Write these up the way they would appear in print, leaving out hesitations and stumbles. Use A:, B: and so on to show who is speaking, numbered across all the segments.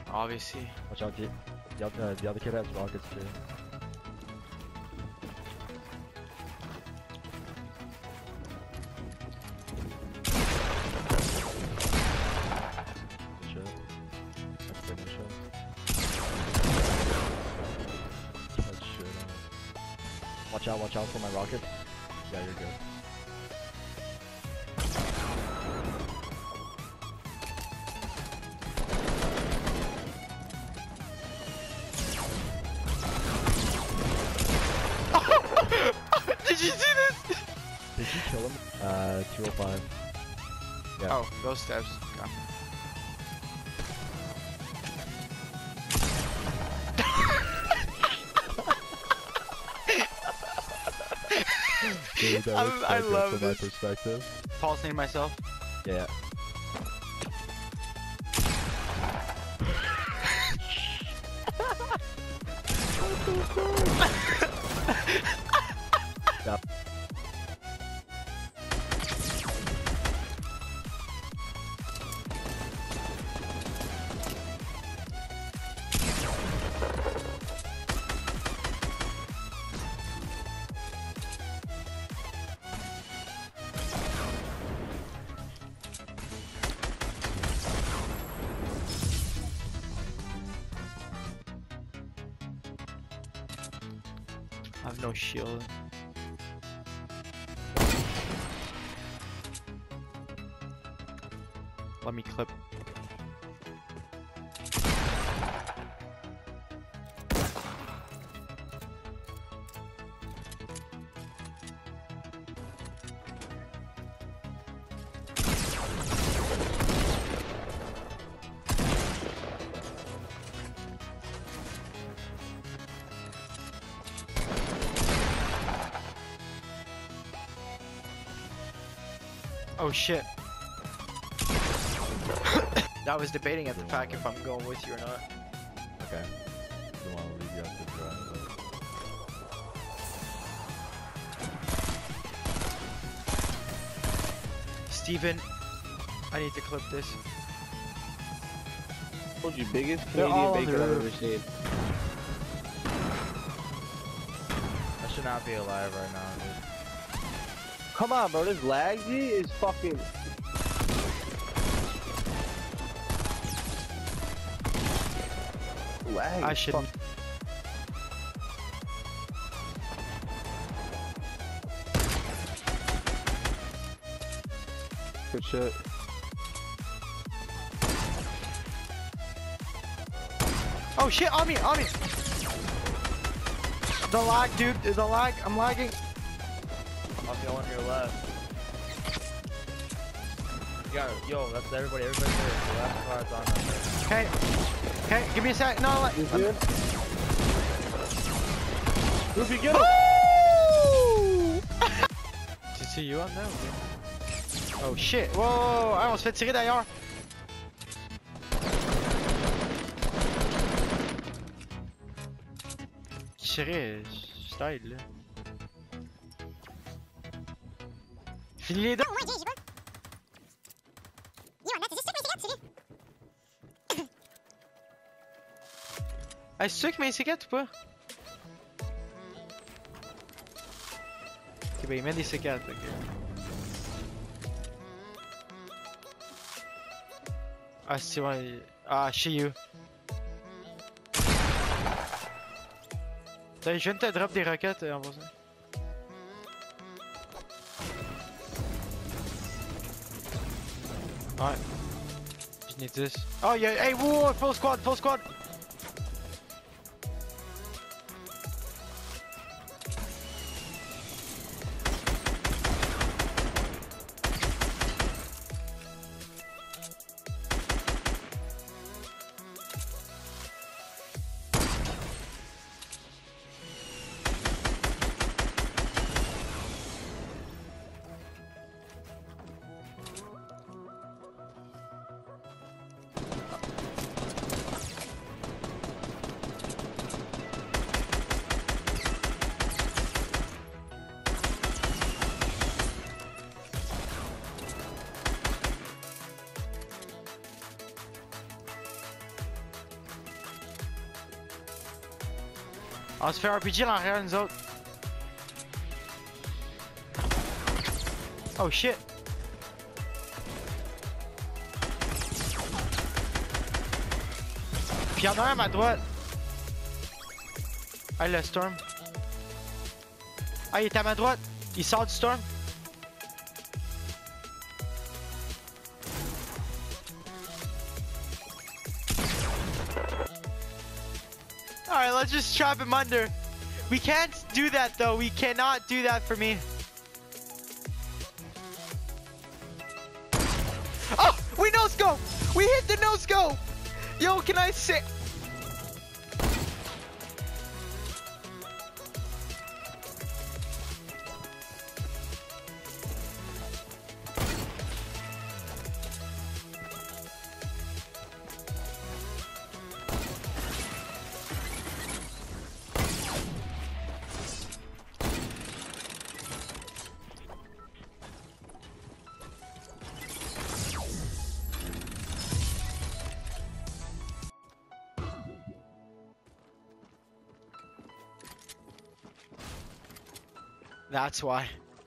A: Obviously.
B: Watch out, the other kid has rockets too. Good shit. That's pretty much it. That shit. Watch out for my rockets. Yeah, you're good.
A: Did you see this?
B: Did you kill him? 205. Yeah.
A: Oh, those steps. Okay.
B: Dude, that was
A: I
B: so good
A: love
B: from
A: this.
B: my perspective.
A: Pulsing myself.
B: Yeah. Yep.
A: I have no shield. Let me clip. Oh shit. I was debating at the pack if I'm going with you or not.
B: Okay. Don't want to leave you out to dry,
A: Steven, I need to clip this.
C: Told you, biggest
A: They're all
C: Canadian
A: on the
C: bacon I've
A: roof.
C: ever seen.
D: I should not be alive right now, dude.
C: Come on, bro, this laggy is fucking. Lag.
A: I should.
C: Good shit.
A: Oh shit, on me, on me! The lag, dude, the lag, I'm lagging.
D: I'm the one here left. Yo, that's everybody there. The last card's on us.
A: Okay, okay, give me a sec. No,
C: You good? Ruby, get him!
A: Woo! C'est you on there? Oh shit, whoa, ah, on se fait tirer d'ailleurs. Tirer, style là. Finis les deux.
E: Oh, ouais, j'ai pas. Yo, là, c'est juste ça, mais c'est
A: Ah, c'est sûr qu'il met ses ou pas? Ok, ben il met des C4, ok. Ah, c'est vrai. Ah, chez you. Je viens de te drop des roquettes en passant. Ouais. Je n'ai 10. Oh, y'a. Hey, wow, full squad, full squad! On se fait RPG là arrière nous autres. Oh shit. Puis y'en a un à ma droite. Ah le storm. Ah il est à ma droite. Il sort du storm. Alright, let's just trap him under. We can't do that though. We cannot do that for me. Oh! We no scope! We hit the no scope! Yo, can I say? That's why.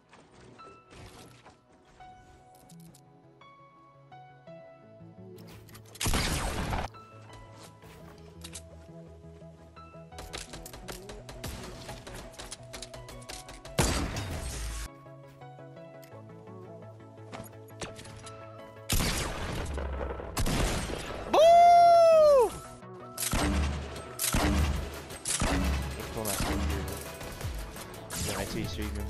A: Boo!
C: I see you streaming.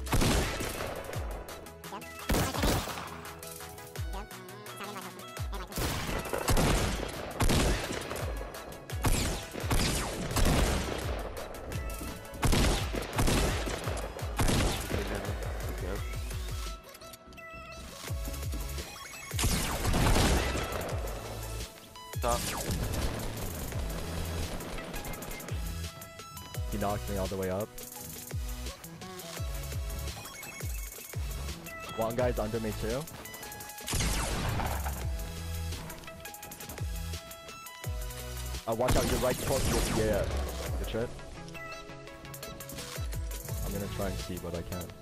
A: Top.
B: He knocked me all the way up. One guy's under me too. Watch out, you're right towards me. Yeah. Good shit. I'm gonna try and see what I can.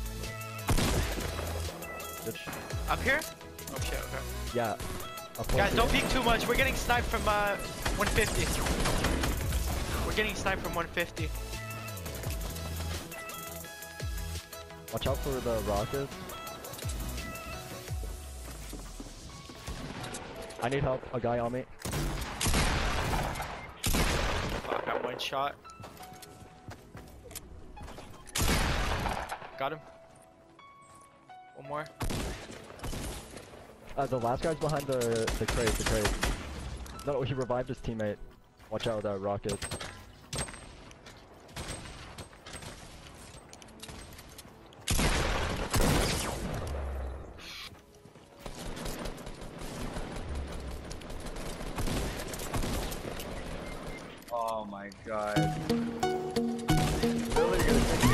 B: Good
A: Up here? Oh shit, okay.
B: Yeah.
A: Guys, don't peek too much. We're getting sniped from 150. We're getting sniped from 150.
B: Watch out for the rockets. I need help. A guy on me.
A: Fuck, I'm one shot. Got him. One more.
B: The last guy's behind the crate. No, he revived his teammate. Watch out with that rocket.
C: Oh my god. Really gonna